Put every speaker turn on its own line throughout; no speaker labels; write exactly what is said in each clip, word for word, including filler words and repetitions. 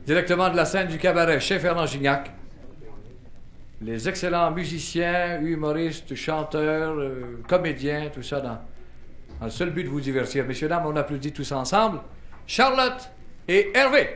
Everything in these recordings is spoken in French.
directement de la scène du cabaret chez Fernand Gignac. Les excellents musiciens, humoristes, chanteurs, euh, comédiens, tout ça dans, dans le seul but de vous divertir. Messieurs, dames, on applaudit tous ensemble. Charlotte et Hervé.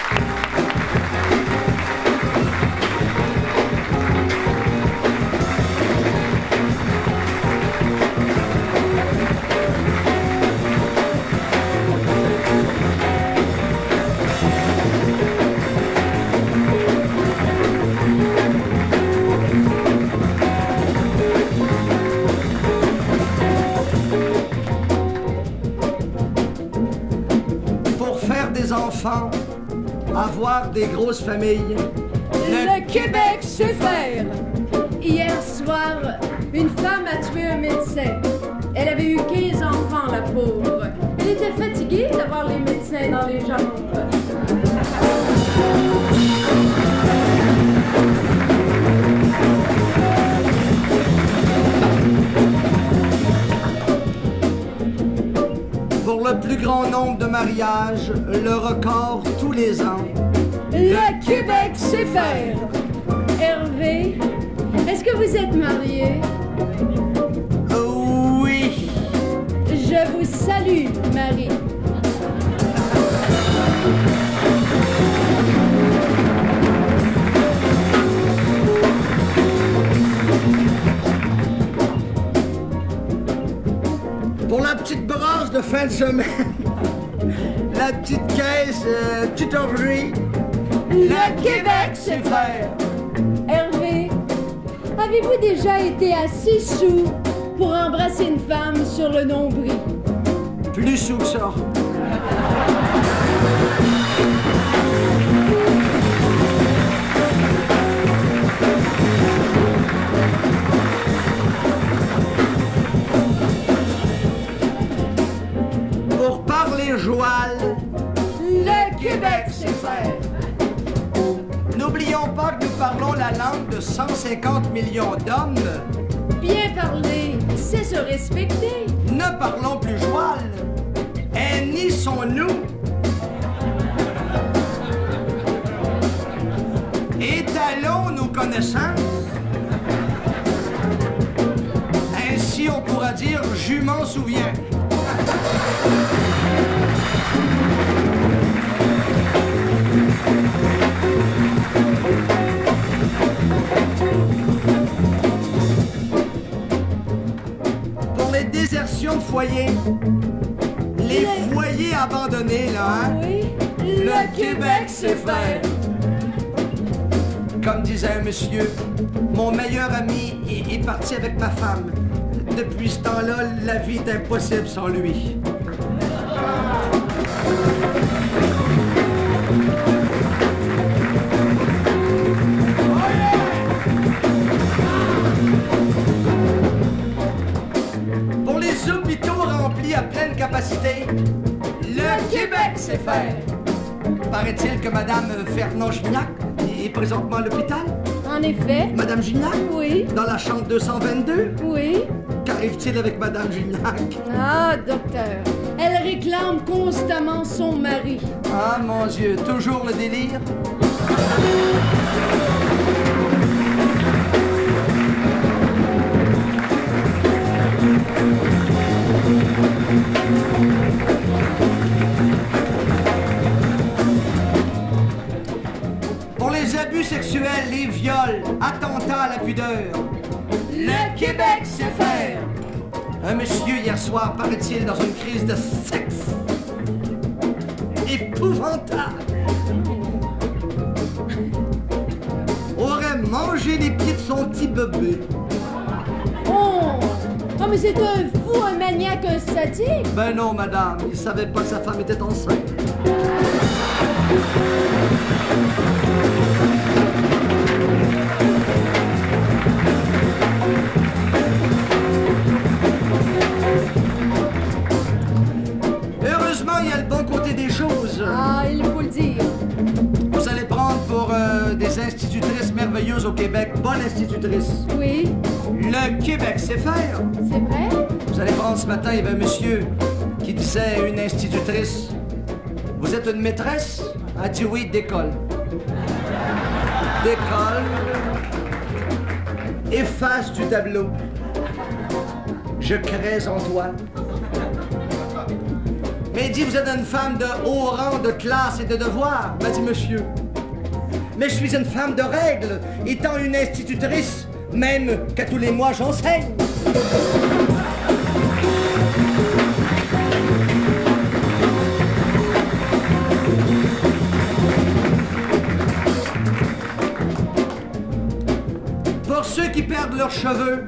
Enfants, avoir des grosses familles.
Le, Le Québec sait faire. Hier soir, une femme a tué un médecin. Elle avait eu quinze enfants, la pauvre. Elle était fatiguée d'avoir les médecins dans les jambes.
Pour le plus grand nombre de mariages, le record tous les ans.
Le Québec sait faire. Hervé, est-ce que vous êtes marié?
Oui.
Je vous salue, Marie.
Pour la petite brosse de fin de semaine, la petite caisse, euh, petite orgie,
le Québec sait faire. Hervé, avez-vous déjà été à six sous pour embrasser une femme sur le nombril?
Plus sous que ça. Joual,
le Québec sait faire.
N'oublions pas que nous parlons la langue de cent cinquante millions d'hommes.
Bien parler, c'est se respecter.
Ne parlons plus joual. Hennissons-nous. Étalons nos connaissances. Ainsi on pourra dire « je m'en souviens ». Pour les désertions de foyers, les le... foyers abandonnés, là, hein?
Oui, le, le Québec sait faire.
Comme disait un monsieur, mon meilleur ami est, est parti avec ma femme. Depuis ce temps-là, la vie est impossible sans lui. Pour les hôpitaux remplis à pleine capacité, le Québec sait faire. Paraît-il que Madame Fernand Gignac est présentement à l'hôpital?
En effet.
Madame Gignac?
Oui.
Dans la chambre deux cent vingt-deux?
Oui.
Qu'arrive-t-il avec Madame Gignac?
Ah, docteur, elle réclame constamment son mari.
Ah, mon Dieu, toujours le délire? Pour les abus sexuels, les viols, attentats à la pudeur, le Québec sait faire. Un monsieur, hier soir, paraît-il, dans une crise de sexe épouvantable, aurait mangé les pieds de son petit bébé.
Oh! Oh, mais c'est un fou, un maniaque, un sadique!
Ben non, madame, il savait pas que sa femme était enceinte. Heureusement, il y a le bon côté des choses.
Ah, il faut le dire.
Vous allez prendre pour euh, des institutrices merveilleuses au Québec. Bonne institutrice.
Oui.
Le Québec sait faire.
C'est vrai?
Vous allez prendre ce matin, il y avait un monsieur qui disait à une institutrice: vous êtes une maîtresse? Elle dit oui, décolle. Décolle. Efface du tableau. Je crée en toi. Mais il dit, vous êtes une femme de haut rang, de classe et de devoir. M'a dit, monsieur. Mais je suis une femme de règles, étant une institutrice, même qu'à tous les mois j'enseigne. Pour ceux qui perdent leurs cheveux,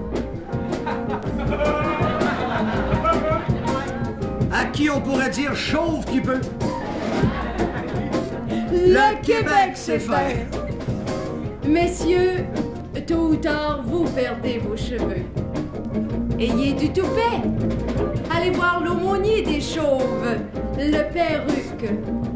à qui on pourrait dire chauve qui peut.
Le Québec sait faire. Messieurs, tôt ou tard, vous perdez vos cheveux. Ayez du toupet. Allez voir l'aumônier des chauves, le perruque.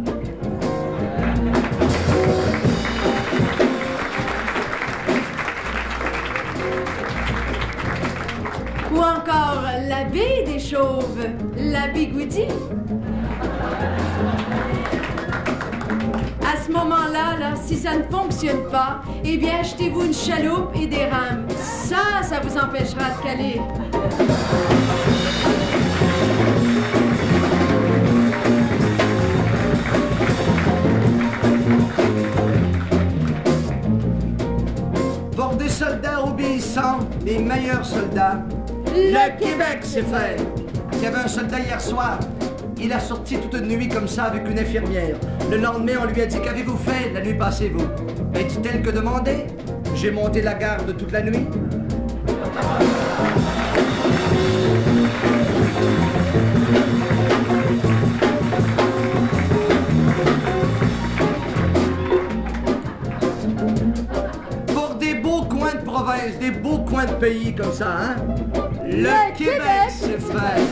Ou encore l'abbé des chauves, la bigoudi. À ce moment-là, là, si ça ne fonctionne pas, eh bien, achetez-vous une chaloupe et des rames. Ça, ça vous empêchera de caler.
Pour des soldats obéissants, les meilleurs soldats, le Québec sait faire. Il y avait un soldat hier soir. Il a sorti toute une nuit comme ça avec une infirmière. Le lendemain, on lui a dit, qu'avez-vous fait la nuit passée, vous? Ben, dit-elle que demandé. J'ai monté la garde toute la nuit. Pour des beaux coins de province, des beaux coins de pays comme ça, hein? Le, Le Québec, Québec sait faire.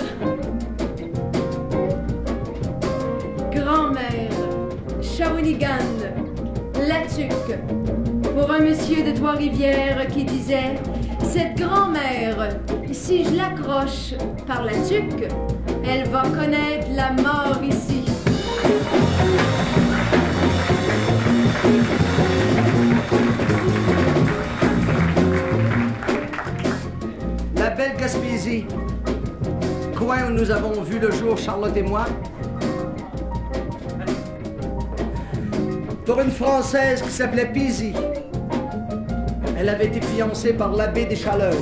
Grand-mère, Shawinigan, Latuc, pour un monsieur de Trois-Rivières qui disait « Cette grand-mère, si je l'accroche par la tuque, elle va connaître la mort ici. »
La belle Gaspésie, coin où nous avons vu le jour Charlotte et moi. Pour une Française qui s'appelait Pizy. Elle avait été fiancée par l'abbé des Chaleurs.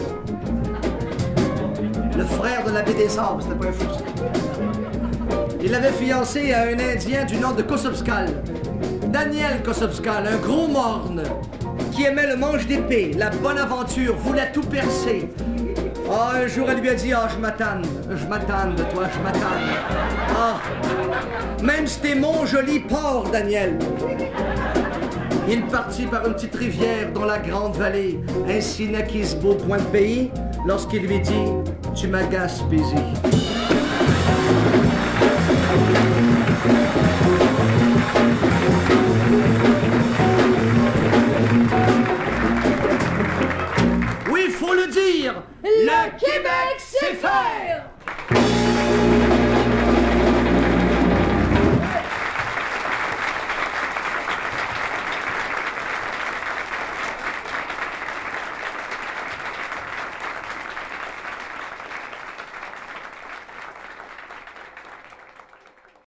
Le frère de l'abbé des Sables, c'était pas un fou. Il l'avait fiancée à un Indien du nom de Kosopskal. Daniel Kosopskal, un gros morne, qui aimait le manche d'épée, la bonne aventure, voulait tout percer. Ah, un jour, elle lui a dit, ah, je m'attende, je m'attende de toi, je m'attende. Ah, même si t'es mon joli porc, Daniel. Il partit par une petite rivière dans la grande vallée. Ainsi naquit ce beau coin de pays, lorsqu'il lui dit, tu m'agaces, Pizy.